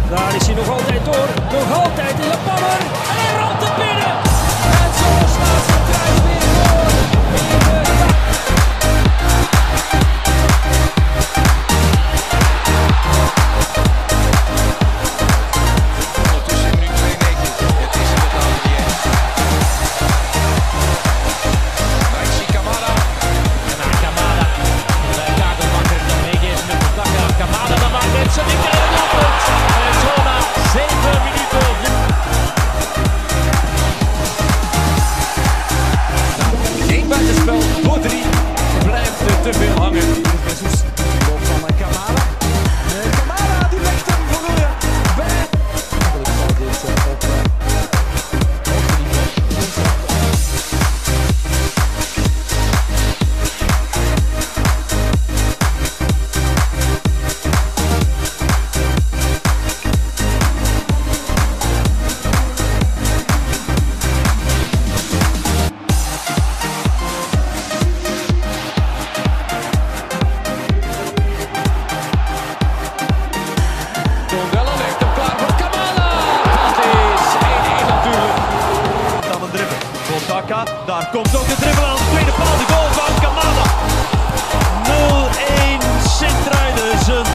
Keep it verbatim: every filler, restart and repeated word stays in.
Daar is hij nog altijd door. Nog altijd de Japanner. En hij ramt het binnen. En zo slaat zijn kruis weer door. In de Ondertussen in minuut tweeënnegentig. Het is inderdaad niet eens. Naisi Kamada. En naar Kamada. De kakelmakker dan meegeven met de Taka. Kamada dan maakt het zijn derde doelpunt. En zo na zeven minuten. Geen buitenspel voor drie. Blijft er te veel hangen. Jesus loopt dan naar Kamada. En Kamada die legt hem voor Goede bij. Eigenlijk zou dit uh, op uh, hoogste niveau. Dongella legt hem klaar voor Kamada. Dat is één-één natuurlijk. Dan een dribbel voor Taka. Daar komt ook de dribbel aan de tweede paal. De goal van Kamada. nul één Sint-Truiden.